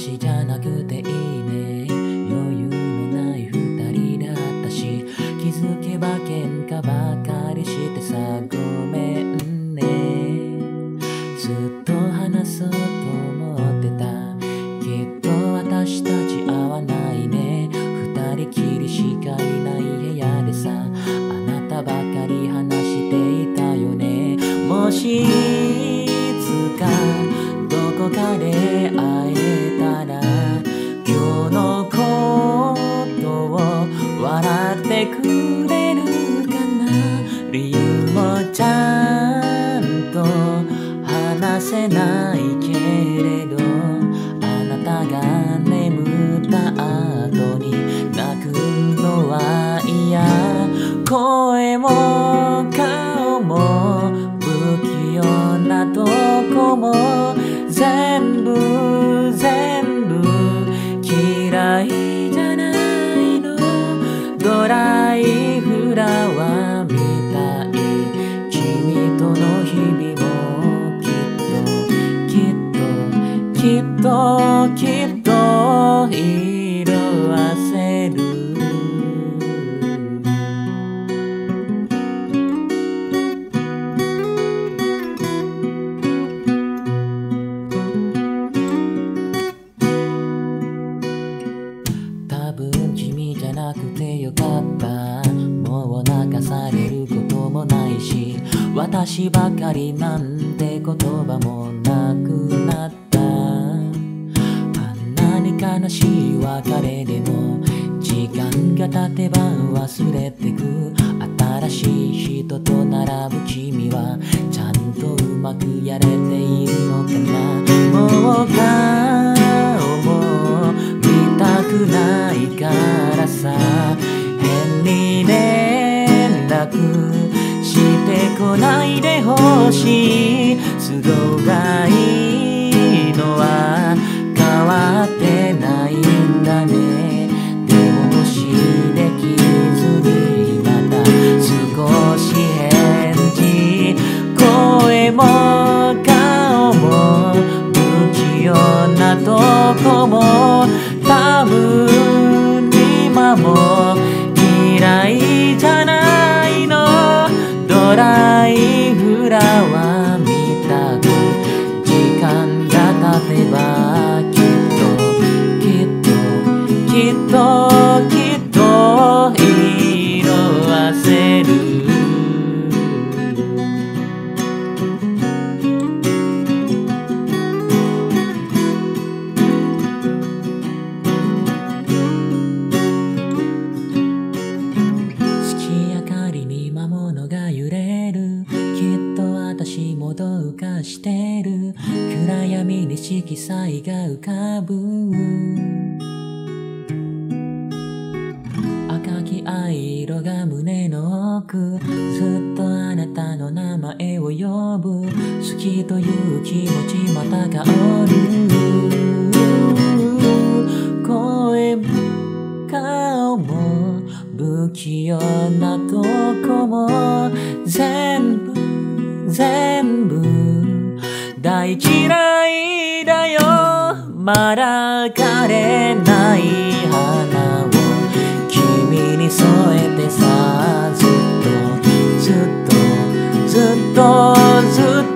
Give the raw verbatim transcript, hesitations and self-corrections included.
私じゃなくていいね。余裕のない二人だったし、気づけば喧嘩ばかりしてさ、ごめんね。ずっと話そうと思ってた。きっと私たち合わないね。二人きりしかいない部屋でさ、あなたばかり話していたよね。もしいつかどこかで会えたら、今日のことを笑ってくれるかな。理由もちゃんと話せないけれど、あなたが眠った後に泣くのは嫌。声も顔も不器用なとこも全部全部嫌いじゃないの。ドライフラワーみたい君との日々もきっときっときっときっと色あせる。多分君じゃなくてよかった。もう泣かされることもないし、私ばかりなんて言葉もなくなった。あんなに悲しい別れでも時間が経てば忘れてく。新しい人と並ぶ君はちゃんとうまくやれているのかな。もう顔も見たくないからさ、変に連絡してこないでほしい。都合がいいのは変わってないんだね。でももしできずにまた少し返事、声も顔も不器用なとこも多分今も嫌いじゃないの。ドライフラワーみたく時間が経てばきっときっときっときっと色あせる。月明かりに魔物が揺れる。きっと私もどうかしてる。暗闇に色彩が浮かぶ。赤き藍色が胸の奥。ずっとあなたの名前を呼ぶ。好きという気持ちまた香る。声も顔も不器用なとこも全部全部大嫌いだよ。まだ枯れない花を君に添えてさ、ずっとずっとずっとずっと